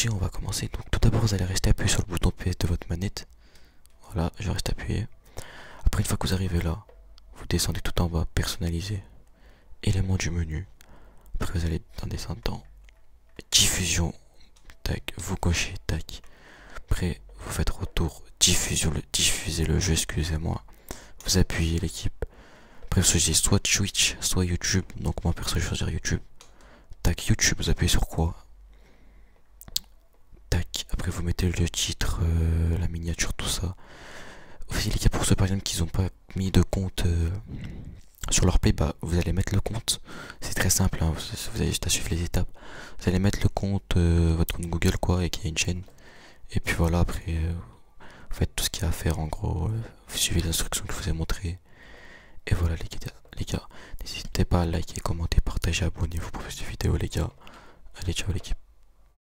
parti, on va commencer. Donc tout d'abord vous allez rester appuyé sur le bouton PS de votre manette. Voilà, je reste appuyé. Après une fois que vous arrivez là, vous descendez tout en bas, personnaliser, éléments du menu. Après vous allez descendre dans diffusion, tac, vous cochez, tac. Après vous faites retour, diffusion, diffuser le jeu, excusez-moi. Vous appuyez l'équipe. Après vous choisissez soit Twitch, soit YouTube. Donc moi perso je vais choisir YouTube. Tac, YouTube, vous appuyez sur quoi? Tac, après vous mettez le titre, la miniature, tout ça. Aussi les gars, pour ceux par exemple qui n'ont pas mis de compte sur leur play, bah vous allez mettre le compte. C'est très simple, hein, vous avez juste à suivre les étapes. Vous allez mettre le compte, votre compte Google quoi, et qu'il y a une chaîne. Et puis voilà, après vous faites tout ce qu'il y a à faire en gros. Vous suivez les instructions que je vous ai montrées. Et voilà les gars, n'hésitez pas à liker, commenter, partager, abonnez-vous pour cette vidéo les gars. Allez, ciao l'équipe.